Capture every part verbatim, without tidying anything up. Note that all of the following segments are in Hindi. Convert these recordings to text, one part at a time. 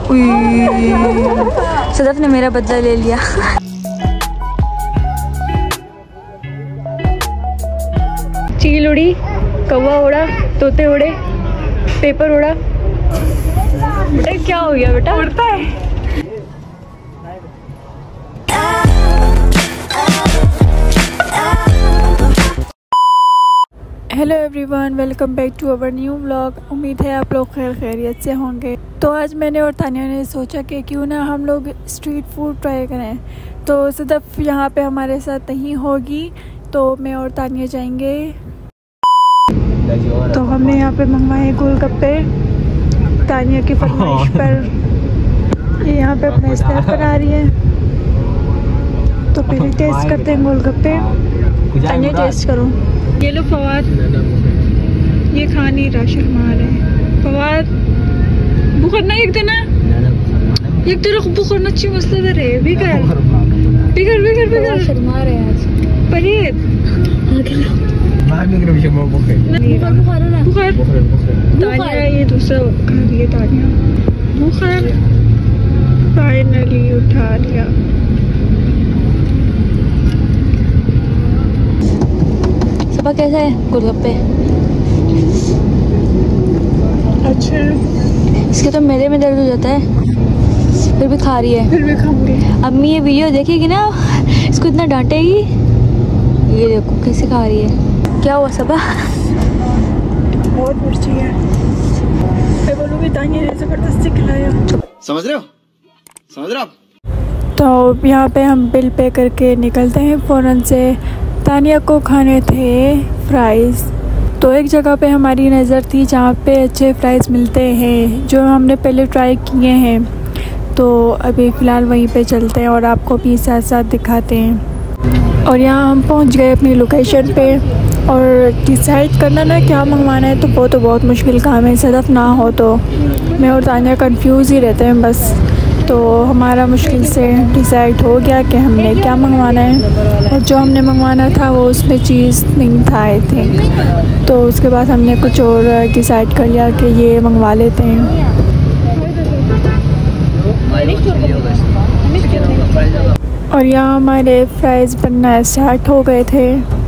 सदफ ने मेरा बदला ले लिया। चील उड़ी, कौवा उड़ा, तोते उड़े, पेपर उड़ा। बेटा क्या हो गया? बेटा उड़ता है। Hello everyone, welcome back to our new vlog. उम्मीद है आप लोग खैर खैरियत से होंगे। तो आज मैंने और तानिया ने सोचा कि क्यों ना हम लोग स्ट्रीट फूड ट्राई करें। तो सदफ यहाँ पे हमारे साथ नहीं होगी, तो मैं और तानिया जाएंगे। तो हमने यहाँ पे मंगवाए गोलगप्पे तानिया की फरमाइश पर। ये यहाँ पे अपने स्नैप पर आ रही है, तो पहले टेस्ट करते हैं गोलगप्पे। तानिया टेस्ट करो। ये लो फवाद, ये खा नहीं रहा, शर्मा रहे हैं। फवाद बुखरना एक दिन एक दिन बुखरना अच्छी मसला रहे। बिगर बिगर बिगर बिगर शर्मा रहे आज परेद बुखार। तानिया ये दूसरा खा रही है। तानिया बुखार फाइनली उठा लिया। सबा कैसा है गोलगप्पे? अच्छा, इसके तो मेरे में दर्द हो जाता है, फिर भी खा रही है। फिर भी खाऊंगी। अम्मी ये वीडियो देखेगी ना, इसको इतना डांटेगी। ये देखो कैसे खा रही है। क्या हुआ सबा? बहुत मिर्ची है। मैं बोलूँगी तानिया ने जबरदस्ती खिलाया। समझ रहे हो? समझ रहे हो? तो यहाँ पे हम बिल पे करके निकलते हैं फ़ौरन से। तानिया को खाने थे फ्राइज़, तो एक जगह पे हमारी नज़र थी जहाँ पे अच्छे फ्राइज़ मिलते हैं, जो हमने पहले ट्राई किए हैं। तो अभी फ़िलहाल वहीं पे चलते हैं और आपको भी साथ साथ दिखाते हैं। और यहाँ हम पहुँच गए अपनी लोकेशन पे। और डिसाइड करना ना क्या मंगवाना है, तो वो तो बहुत मुश्किल काम है। सदफ ना हो तो मैं और तानिया कंफ्यूज ही रहते हैं बस। तो हमारा मुश्किल से डिसाइड हो गया कि हमने क्या मंगवाना है। और जो हमने मंगवाना था वो उसमें चीज़ नहीं था आई थिंक। तो उसके बाद हमने कुछ और डिसाइड कर लिया कि ये मंगवा लेते हैं। और यहाँ हमारे फ्राइज़ बनना स्टार्ट हो गए थे।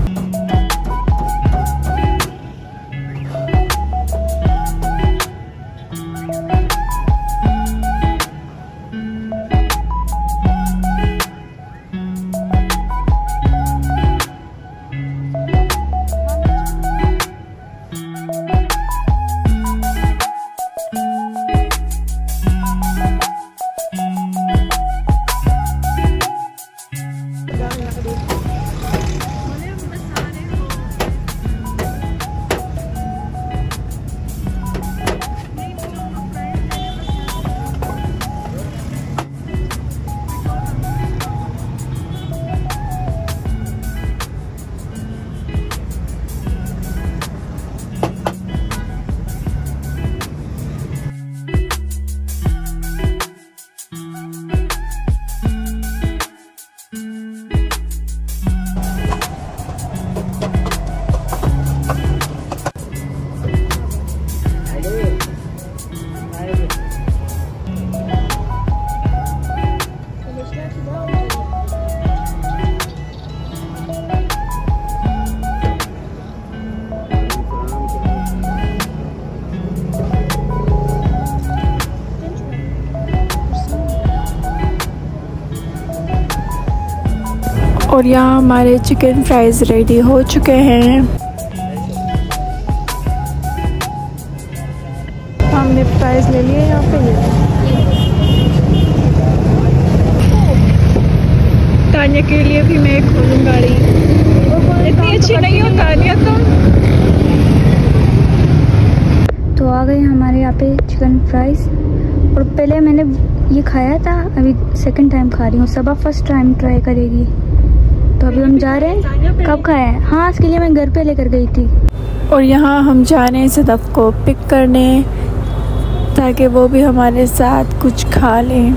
और यहाँ हमारे चिकन फ्राइज़ रेडी हो चुके हैं। हमने फ्राइज़ ले लिए यहाँ पे। तानिया के लिए भी मैं खोलूँ गाड़ी। इतनी अच्छी नहीं हो तानिया तुम। तो आ गए हमारे यहाँ पे चिकन फ्राइज़। और पहले मैंने ये खाया था, अभी सेकंड टाइम खा रही हूँ। सबा फर्स्ट टाइम ट्राई करेगी। तो अभी हम जा रहे हैं। कब खाया है? हाँ, इसके लिए मैं घर पे लेकर गई थी। और यहाँ हम जा रहे हैं सदफ को पिक करने, ताकि वो भी हमारे साथ कुछ खा लें।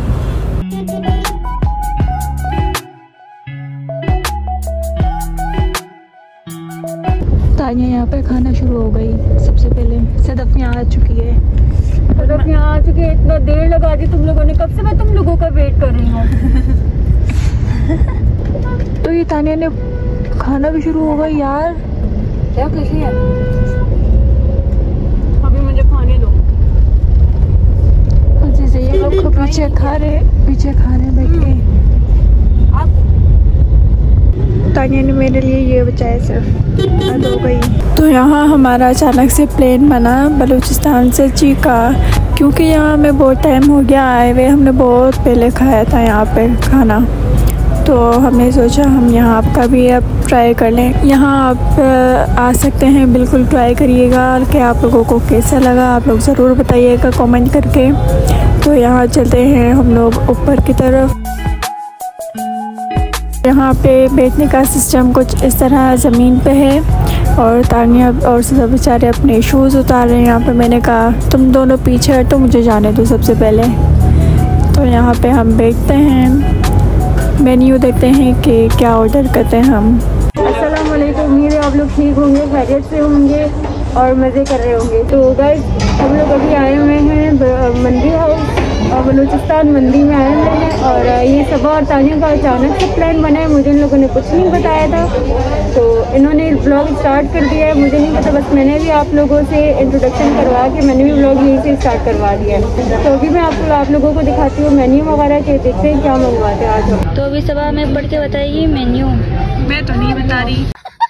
तानिया यहाँ पे खाना शुरू हो गई। सबसे पहले सदफ यहाँ आ चुकी है। बस यहाँ आ चुके, इतना देर लगा दी तुम लोगों ने, कब से मैं तुम लोगों का वेट कर रही हूँ। तो ये तानिया ने खाना भी शुरू हो गया यार, क्या खुशी है। अभी मुझे खाने दो। जैसे ये लोग को पीछे खा रहे पीछे खा रहे बैठ के। तानिया ने मेरे लिए ये बचाया सिर्फ, हद हो गई। तो यहाँ हमारा अचानक से प्लान बना बलूचिस्तान से चीका, क्योंकि यहाँ हमें बहुत टाइम हो गया आए हुए, हमने बहुत पहले खाया था यहाँ पे खाना, तो हमने सोचा हम यहाँ का भी अब ट्राई कर लें। यहाँ आप आ सकते हैं, बिल्कुल ट्राई करिएगा कि आप लोगों को कैसा लगा, आप लोग ज़रूर बताइएगा कमेंट करके। तो यहाँ चलते हैं हम लोग ऊपर की तरफ। यहाँ पे बैठने का सिस्टम कुछ इस तरह ज़मीन पे है, और तानिया और सब बेचारे अपने शूज़ उतार रहे हैं। यहाँ पे मैंने कहा तुम दोनों पीछे हटो, मुझे जाने दो सबसे पहले। तो यहाँ पे हम बैठते हैं, मेन्यू देखते हैं कि क्या ऑर्डर करते हैं हम। अस्सलाम वालेकुम, उम्मीद है आप लोग ठीक होंगे, खैरियत से होंगे और मज़े कर रहे होंगे। तो गाइस हम लोग अभी आए हुए हैं मंडी हाउस और बलूचिस्तान मंडी में आए हुए हैं, और ये सबा और तानिया का अचानक से प्लान बना है, मुझे इन लोगों ने कुछ नहीं बताया था, तो इन्होंने ब्लॉग स्टार्ट कर दिया है। मुझे नहीं पता, बस मैंने भी आप लोगों से इंट्रोडक्शन करवा के मैंने भी ब्लॉग यहीं से स्टार्ट करवा दिया है। तो अभी मैं आपको आप लोगों को दिखाती हूँ मेन्यू वगैरह के, देखते हैं क्या मंगवाते हैं आज हम। तो अभी सबा में पढ़ के बताइए मेन्यू। मैं तो नहीं बता रही,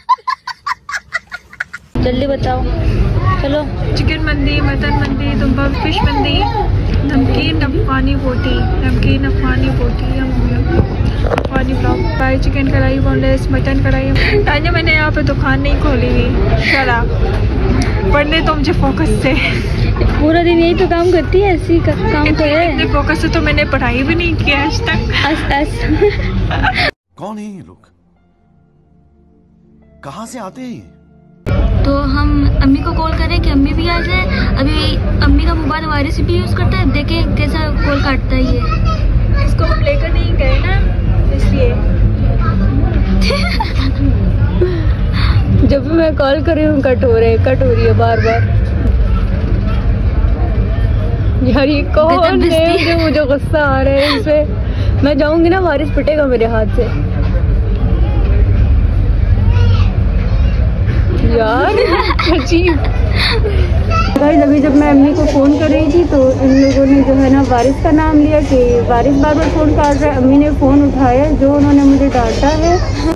जल्दी बताओ चलो। चिकन मंदी, मटन मंदी, दुम्बा फिश मंदी, नमकीन अफगानी बोटी, नमकीन अफगानी बोटी, अफगानी ब्लॉक fry chicken kadhai, boneless mutton kadhai. Tania मैंने यहाँ पे दुकान नहीं खोली हुई, चला पढ़ने तो मुझे फोकस से पूरा दिन यही तो काम करती है, ऐसी का, काम तो है। इतने फोकस से तो मैंने पढ़ाई भी नहीं किया आज तक। अस अस कौन है ये लोग, कहाँ से आते हैं? तो हम अम्मी को कॉल करें कि अम्मी भी आ जाए। अभी अम्मी का मोबाइल हमारी रेसिपी यूज़ करता है, देखें कैसा कॉल काटता है ये। इसको हम लेकर नहीं गए ना, इसलिए जब भी मैं कॉल कर रही हूँ कट हो रहे कट हो रही है बार बार। यार ये कौन है जो मुझे गुस्सा आ रहा है इसे, मैं जाऊंगी ना बारिश पिटेगा मेरे हाथ से यार। अजीब। गाइस अभी जब मैं अम्मी को फ़ोन कर रही थी तो इन लोगों ने जो है ना वारिस का नाम लिया कि वारिस बार बार फ़ोन काट रहा है। अम्मी ने फ़ोन उठाया, जो उन्होंने मुझे डांटा है।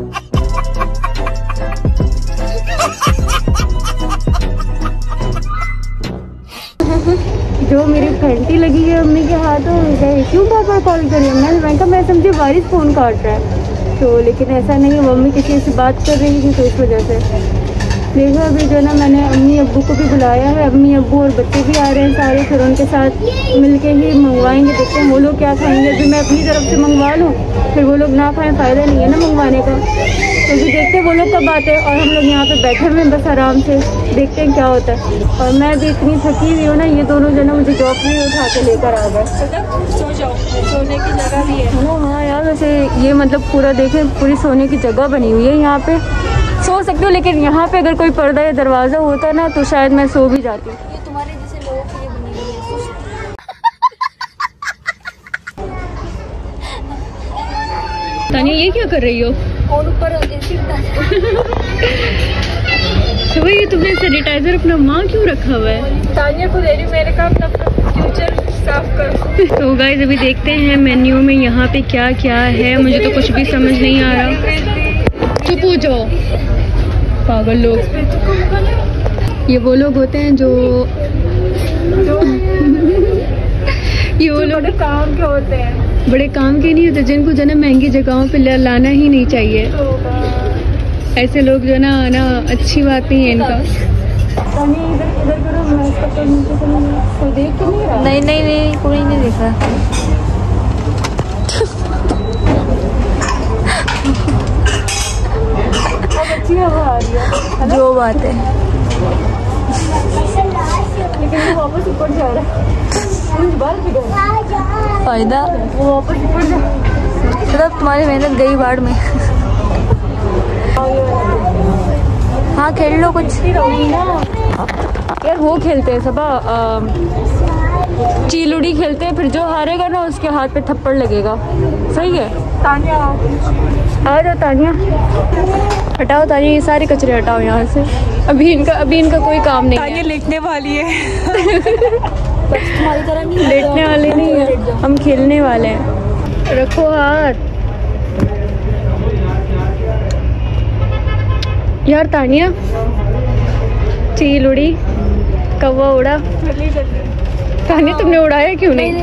जो मेरी घंटी लगी है अम्मी के हाथों में, क्यों बार बार कॉल करी। मैंने मैं कहा मैं समझे वारिस फ़ोन काट रहा है, तो लेकिन ऐसा नहीं है, मम्मी किसी से बात कर रही थी तो इस वजह से। देखो अभी जो है ना मैंने अम्मी अब्बू को भी बुलाया है, अम्मी अब्बू और बच्चे भी आ रहे हैं सारे, फिर उनके साथ मिलके ही मंगवाएंगे। देखते हैं वो लोग क्या खाएंगे। अभी मैं अपनी तरफ से मंगवा लूँ, फिर वो लोग ना खाएं, फ़ायदा नहीं है ना मंगवाने का। तो अभी देखते हैं वो लोग कब आते हैं, और हम लोग यहाँ पे बैठे हुए हैं बस आराम से, देखते हैं क्या होता है। और मैं भी इतनी थकी हुई हूँ ना, ये दोनों जो ना मुझे जॉब में उठा के लेकर आ गए। सो जाओ, सोने की जगह भी है। हाँ हाँ यार, वैसे ये मतलब पूरा देखें, पूरी सोने की जगह बनी हुई है, यहाँ पे सो सकते हो। लेकिन यहाँ पे अगर कोई पर्दा या दरवाज़ा होता ना तो शायद मैं सो भी जाती। ये तुम्हारे जैसे लोगों के लिए बनी हुई है। तानिया ये क्या कर रही हो? और ऊपर एसी तो ये तुमने सैनिटाइजर अपना माँ क्यों रखा हुआ है? तानिया को दे रही, मैंने कहा अपना फ्यूचर साफ कर। तो गाइस अभी देखते हैं मेन्यू में यहाँ पे क्या क्या है, मुझे तो कुछ भी समझ नहीं आ रहा। चुप हो जाओ पागल लोग। ये वो लोग होते हैं जो ये वो लोग काम के होते हैं, बड़े काम के नहीं होते, जिनको जो है ना महंगी जगहों पे लाना ही नहीं चाहिए। ऐसे लोग जो है ना आना अच्छी बात नहीं है इनका। नहीं नहीं नहीं कोई नहीं देखा। अच्छी हवा आ रही है, जो बात है, लेकिन वो वापस ऊपर जा रहा है। बाल भी गए, फायदा वो वापस ऊपर जा। मतलब तुम्हारी मेहनत गई बाढ़ में। हाँ खेल लो कुछ। यार वो खेलते हैं सबा, चीलुड़ी खेलते हैं, फिर जो हारेगा ना उसके हाथ पे थप्पड़ लगेगा। सही है तानिया आ जाओ तानिया, हटाओ तानिया ये सारे कचरे हटाओ यहाँ से। अभी इनका अभी इनका कोई काम नहीं तानिया है। लेटने वाली है। तुम्हारी तरह नहीं लेटने वाले नहीं है, हम खेलने वाले हैं। रखो हाथ। यार तानिया, चील उड़ी, कौवा उड़ा। तानिया तुमने उड़ाया क्यों नहीं?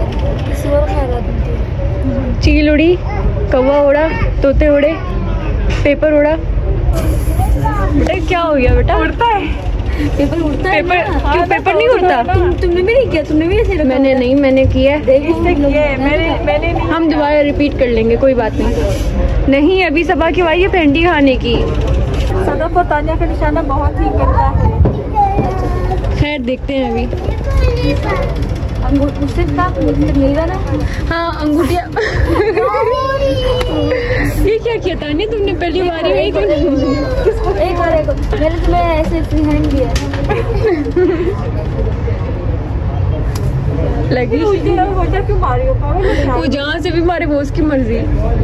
चील उड़ी, कौवा उड़ा, तोते उड़े, पेपर उड़ा। बेटा क्या हो गया बेटा? उड़ता है पेपर उड़ता है पेपर ना। क्यों पेपर नहीं उड़ता? तुम तुमने भी नहीं किया? तुमने भी ऐसे रखा? मैंने नहीं, मैंने किया है। इसने किया है, मैंने मैंने नहीं। हम दोबारा रिपीट कर लेंगे, कोई बात नहीं। नहीं अभी सबा की वाई है पेंडी खाने की। सदफ और तानिया का निशाना बहुत ही गंदा है। खैर देखते हैं अभी। अंगूठे का मिलेगा ना? हाँ अंगूठिया। ये क्या किया तानिया तुमने पहली बारी में ही? एक बार एक मैंने तुम्हें ऐसे फ्री हैंड दिया लगी क्यों मारी हो? वो जहाँ से भी मारे वो उसकी मर्जी।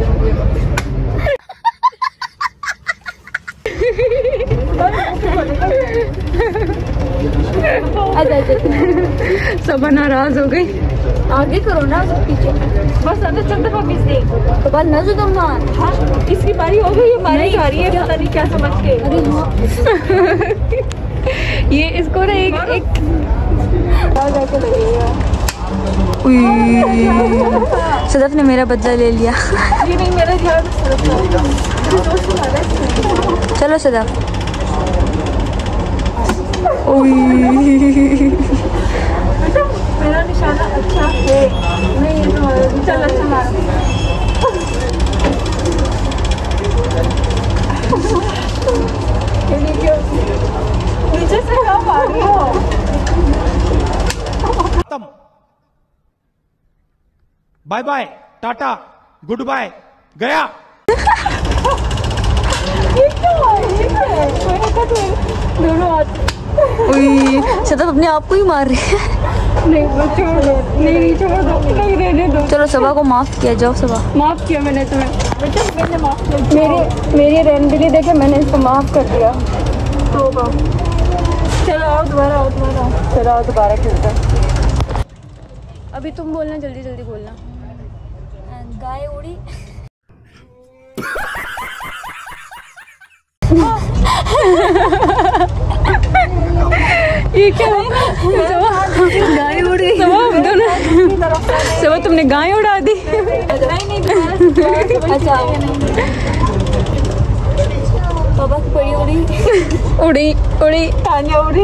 सब नाराज हो गई। आगे करो ना, पीछे बस अंदर चलते हम इससे तो बात न तुम मान। हाँ इसकी बारी हो गई, हमारी जा रही है, पता नहीं क्या समझ के। अरे हाँ ये इसको ना एक एक सदफ ने मेरा बदला ले लिया। ये नहीं मेरा ध्यान। चलो सदफ। मेरा निशाना अच्छा है। नहीं तो चल अच्छा मारो। नीचे से क्या मारी हो? Bye bye, tata, good bye, गया। ये क्या है? दोनों हाथ। सदफ अपने आप को ही मार रही है। नहीं वो छोड़ दो, नहीं छोड़ दो, नहीं रहने दो। चलो सबा को माफ किया जाओ। सबा माफ किया मैंने तुम्हें। बेटा मैंने माफ किया। मेरी मेरी रैनबिली देखे मैंने इसको माफ कर दिया। होगा। चलो आओ दोबारा, आओ दोबारा आओ। चलो आओ दोबारा खेलते हैं। अभी तुम बोलना, जल्दी जल्दी बोलना। गाय उड़ी। ये क्या गाय उड़ गई? सबा तुमने गाय उड़ा दी। अच्छा पापा की पड़ी उड़ी। उड़ी उड़ी तानिया उड़ी।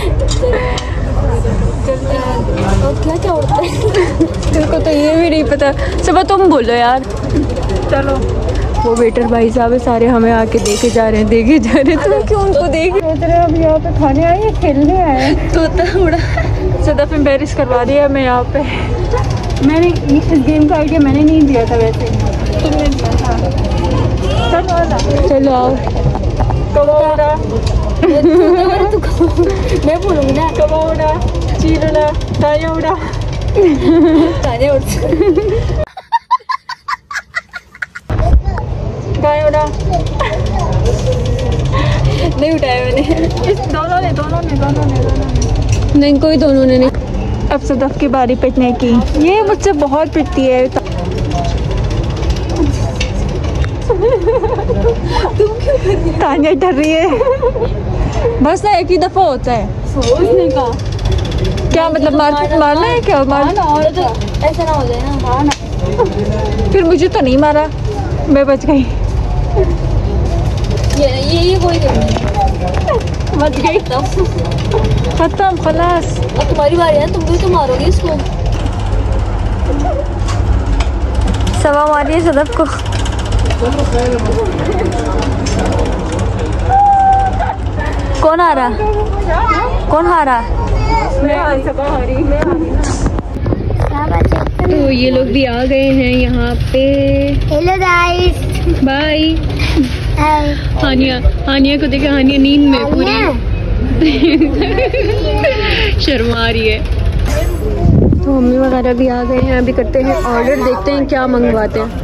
और क्या क्या उड़ता है? तुमको तो ये भी नहीं पता। सबा तुम बोलो यार। चलो वो वेटर भाई साहब है, सारे हमें आके देखे जा रहे हैं, देखे जा रहे हैं। तुम क्यों उनको देख सोच रहे हम यहाँ पे खाने आए या खेलने आए? तोता उड़ा। सदफ एम्बेरस करवा रही है मैं यहाँ पे। मैंने इस गेम का आइडिया मैंने नहीं दिया था, वैसे तुमने दिया था। चलो आना। चलो आओ। कबोड़ा, मैं बोलूँगी ना। कबोड़ा, चीलड़ा, तायोड़ा। गाने उड़ते। गायोड़ा। नहीं उठाया मैंने। इस दोनों ने दोनों ने दोनों ने दोनों ने नहीं कोई दोनों ने नहीं। अब सदफ की बारी पिटने की। ये मुझसे बहुत पिटती है। तुम क्यों कर रही है? तानिया डर रही है। बस ना एक ही दफा होता है। उसने कहा क्या मतलब मार मारना है क्या? मार और तो ऐसा ना हो जाए ना। हाँ ना। फिर मुझे तो नहीं मारा, मैं बच गई। ये ये ये कोई नहीं। बच गई। खत्म खलास। अब तुम्हारी बारी है, तुम भी तो मारोगे इसको। सवा मारिए सदफ को। कौन आ रहा? कौन हारा? मैं हारी सका हारी मैं हारी। तो ये लोग भी आ गए हैं यहाँ पे। Hello guys. Bye. Haniya Haniya को देखा, हानिया नींद में पूरी शर्मा रही है। तो मम्मी वगैरह भी आ गए हैं। अभी करते हैं ऑर्डर, देखते हैं क्या मंगवाते हैं।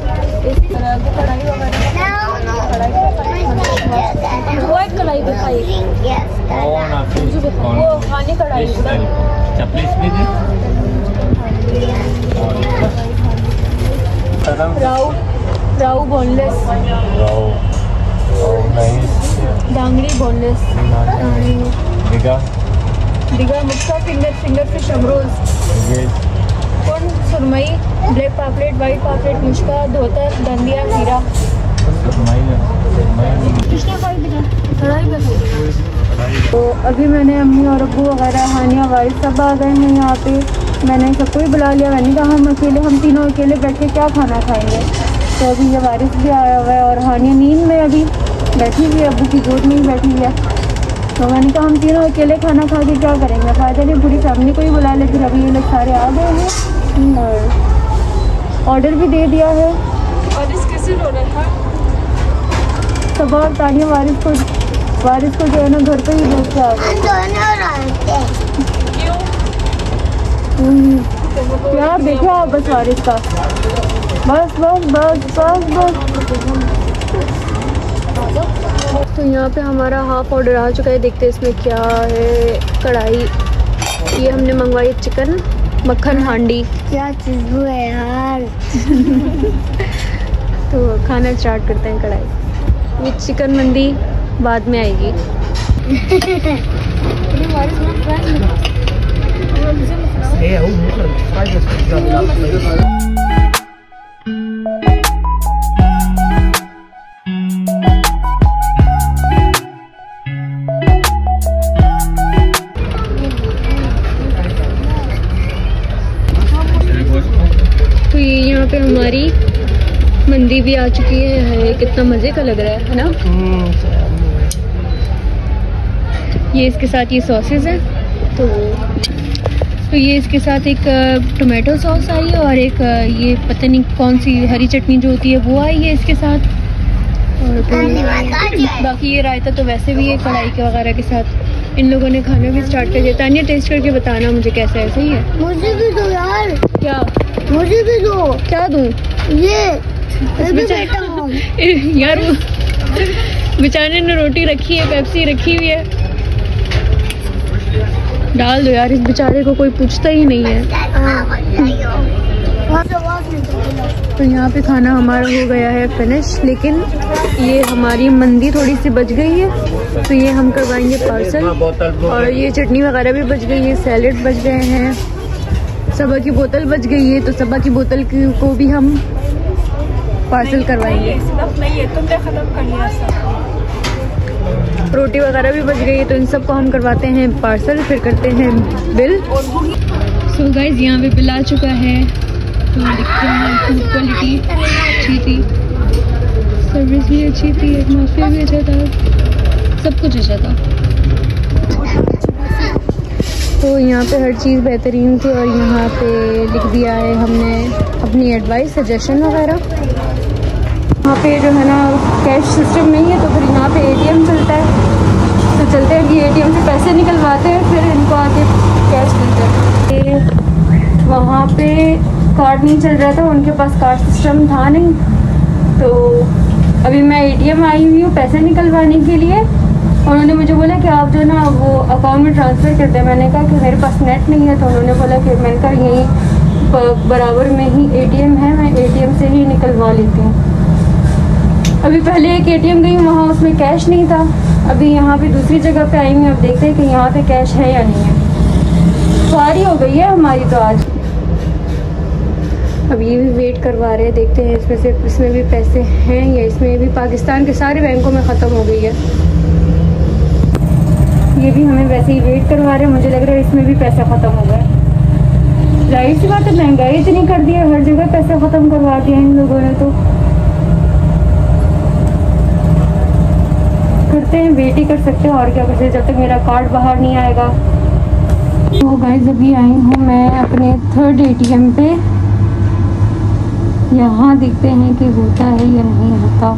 कढ़ाई राऊ राऊ बोनलेस, डांगरी बोनलेस, दिगा मुक्का, फिंगर फिंगर फिश, अमरोज, कौन सुरमई, ब्लैक पापलेट, वाइट पापलेट, मुश्का, धोतर, धंदिया, खीरा। तो अभी मैंने अम्मी और अब्बू वगैरह, हानिया, वाइफ सब आ गए हैं यहाँ पे। मैंने सबको ही बुला लिया। मैंने कहा हम अकेले हम तीनों अकेले बैठ के क्या खाना खाएंगे। तो अभी ये वारिस भी आया हुआ है और हानिया नींद में अभी बैठी हुई है, अब्बू की गोद में ही बैठी हुई है। तो मैंने कहा हम तीनों अकेले खाना खा के क्या करेंगे, फ़ायदा नहीं, पूरी फैमिली को ही बुला ले। फिर अभी ये लोग सारे आ गए हैं और ऑर्डर भी दे दिया है। वारिस कैसे रो रहा था? सब और तानिया वारिस को वारिस को जो है ना घर पे ही देख के आ गए। प्यार देखो आप बस वारिस का, बस बस बस बस बस। तो यहाँ पे हमारा हाफ ऑर्डर आ चुका है। देखते हैं इसमें क्या है। कढ़ाई ये हमने मंगवाई, चिकन मक्खन हांडी। क्या चीज़ है यार। तो खाना स्टार्ट करते हैं। कढ़ाई ये चिकन मंडी बाद में आएगी। तो ये यहाँ पे हमारी मंदी भी आ चुकी है। है कितना मज़े का लग रहा है, है ना। ये इसके साथ ये सॉसेस है। तो तो ये इसके साथ एक टोमेटो सॉस आई है और एक ये पता नहीं कौन सी हरी चटनी जो होती है वो आई है इसके साथ। और बाकी ये रायता तो वैसे भी है कढ़ाई के वगैरह के साथ। इन लोगों ने खाना भी स्टार्ट कर दिया। तानिया टेस्ट करके बताना मुझे कैसा है। सही है? मुझे भी दो यार। क्या? मुझे भी दो। क्या दूँ? ये यार वो बेचारे ने रोटी रखी है, पेप्सी रखी हुई है, डाल दो यार। इस बेचारे को कोई पूछता ही नहीं है। तो यहाँ पे खाना हमारा हो गया है फिनिश, लेकिन ये हमारी मंदी थोड़ी सी बच गई है तो ये हम करवाएंगे पार्सल। और ये चटनी वगैरह भी बच गई है, सैलेड बच गए हैं, सबा की बोतल बच गई है। तो सबा की बोतल को भी हम पार्सल करवाएंगे। नहीं है, तुमने खत्म कर लिया सब। रोटी वगैरह भी बच गई है तो इन सबको हम करवाते हैं पार्सल, फिर करते हैं बिल। सो गाइस यहाँ पे बिल आ चुका है। तो देखते हैं फूड क्वालिटी अच्छी थी, सर्विस भी अच्छी थी, एटमॉस्फेयर भी अच्छा था, सब कुछ अच्छा था। तो यहाँ पे हर चीज़ बेहतरीन थी। और यहाँ पे लिख दिया है हमने अपनी एडवाइस, सजेशन वगैरह। यहाँ पे जो है ना कैश सिस्टम नहीं है तो फिर यहाँ पे एटीएम चलता है। तो चलते हैं कि एटीएम से पैसे निकलवाते हैं, फिर इनको आके कैश देते हैं। वहाँ पे कार्ड नहीं चल रहा था, उनके पास कार्ड सिस्टम था नहीं। तो अभी मैं एटीएम आई हुई हूँ पैसे निकलवाने के लिए। उन्होंने मुझे बोला कि आप जो ना वो अकाउंट में ट्रांसफ़र कर दें। मैंने कहा कि मेरे पास नेट नहीं है। तो उन्होंने बोला कि मैंने कहा यहीं बराबर में ही एटीएम है, मैं एटीएम से ही निकलवा लेती हूँ। अभी पहले एक एटीएम गई, वहाँ उसमें कैश नहीं था। अभी यहाँ पे दूसरी जगह पे आई हूँ, अब देखते हैं कि यहाँ पे कैश है या नहीं है। सारी हो गई है हमारी तो आज। अब ये भी वेट करवा रहे हैं, देखते हैं इसमें से इसमें भी पैसे हैं या इसमें भी पाकिस्तान के सारे बैंकों में ख़त्म हो गई है। ये भी हमें वैसे ही वेट करवा रहे हैं। मुझे लग रहा है इसमें भी पैसा ख़त्म हो गया। जाहिर सी बात है, महंगाई इतनी कर दी है, हर जगह पैसे ख़त्म करवा दिए इन लोगों ने। तो करते हैं, वेट ही कर सकते हैं और क्या कर सकते हैं जब तक मेरा कार्ड बाहर नहीं आएगा। तो गाइस अभी आई हूँ मैं अपने थर्ड एटीएम पे। यहाँ देखते हैं कि होता है या नहीं होता।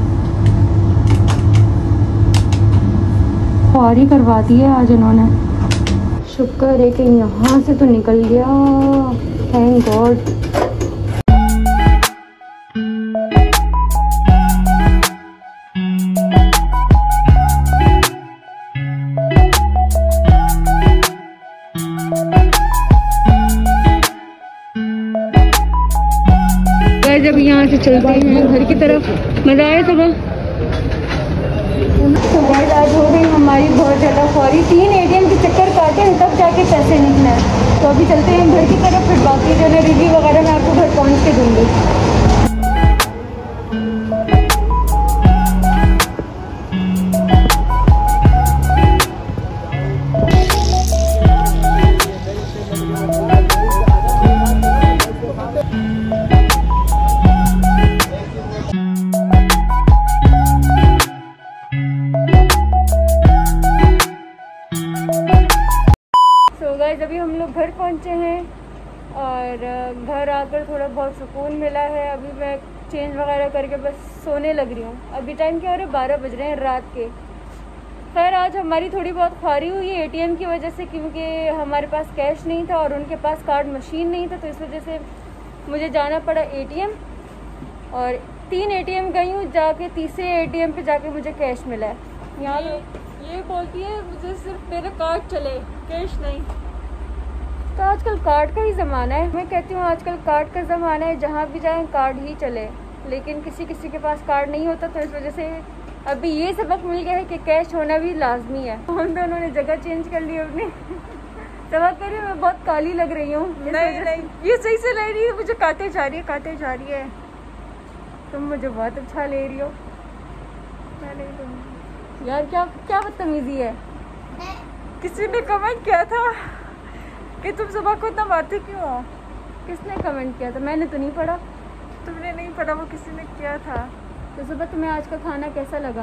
फौरी करवा दी है आज इन्होंने। शुक्र है कि यहाँ से तो निकल गया, थैंक गॉड। जब यहाँ से चलते हैं घर की तरफ, मज़ा आया सुबह। तो गाइस आज हो गई हमारी बहुत ज़्यादा ख्वारी, तीन एटीएम के चक्कर काटे हैं तब जाके पैसे निकले हैं। तो अभी चलते हैं घर की तरफ, फिर बाकी जो है रिव्यू वगैरह मैं आपको घर पहुँच के दूँगी। अभी हम लोग घर पहुंचे हैं और घर आकर थोड़ा बहुत सुकून मिला है। अभी मैं चेंज वगैरह करके बस सोने लग रही हूँ। अभी टाइम क्या हो रहा है, बारह बज रहे हैं रात के। खैर आज हमारी थोड़ी बहुत ख्वारी हुई है एटीएम की वजह से, क्योंकि हमारे पास कैश नहीं था और उनके पास कार्ड मशीन नहीं था, तो इस वजह से मुझे जाना पड़ा एटीएम। और तीन एटीएम गई हूँ, जाके तीसरे एटीएम पे जाके मुझे कैश मिला है। यहाँ ये बोलती है मुझे सिर्फ मेरा कार्ड चले, कैश नहीं। तो आजकल कार्ड का ही ज़माना है। मैं कहती हूँ आजकल कार्ड का ज़माना है, जहाँ भी जाएं कार्ड ही चले। लेकिन किसी किसी के पास कार्ड नहीं होता, तो इस वजह से अभी ये सबक मिल गया है कि कैश होना भी लाजमी है। हम दोनों ने जगह चेंज कर ली अपनी। सबक कर रही हूँ, मैं बहुत काली लग रही हूँ। नहीं नहीं ये सही से ले रही है, मुझे काटे जा रही है काटे जा रही है। तुम मुझे बहुत अच्छा ले रही हो। मैं नहीं दूँगी यार, क्या क्या बदतमीजी है। किसी ने कमेंट किया था कि तुम सुबह को इतना मारते क्यों हो। किसने कमेंट किया था? मैंने तो नहीं पढ़ा। तुमने नहीं पढ़ा, वो किसी ने किया था। तो सुबह तुम्हें आज का खाना कैसा लगा?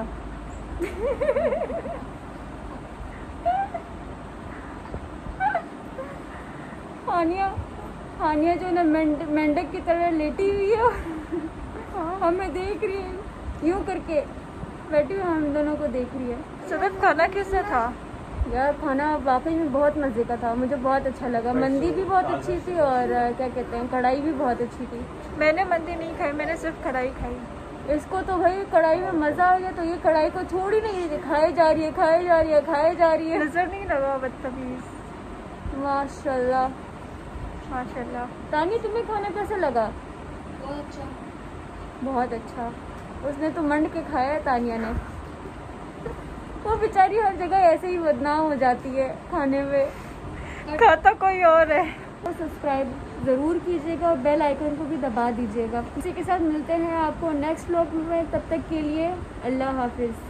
हानिया हानिया जो ना मेंढक की तरह लेटी हुई है, हमें देख रही है यूं करके बैठी हुई, हम दोनों को देख रही है। सुबह खाना कैसा था? यार खाना वाकई में बहुत मज़े का था, मुझे बहुत अच्छा लगा। मंदी भी बहुत अच्छी थी और क्या कहते हैं कढ़ाई भी बहुत अच्छी थी। मैंने मंदी नहीं खाई, मैंने सिर्फ कढ़ाई खाई। इसको तो भाई कढ़ाई में मज़ा आ गया, तो ये कढ़ाई को छोड़ ही नहीं रही, खाए जा रही है खाए जा रही है खाए जा रही है। नज़र नहीं लगा बदतमीज़। माशाल्लाह माशाल्लाह। तानी तुम्हें खाना कैसा लगा? बहुत अच्छा बहुत अच्छा। उसने तो मंड के खाया है तानिया ने। वो बेचारी हर जगह ऐसे ही बदनाम हो जाती है खाने में, खाता कोई और है। तो सब्सक्राइब ज़रूर कीजिएगा और बेल आइकन को भी दबा दीजिएगा। इसी के साथ मिलते हैं आपको नेक्स्ट व्लॉग में, तब तक के लिए अल्लाह हाफिज़।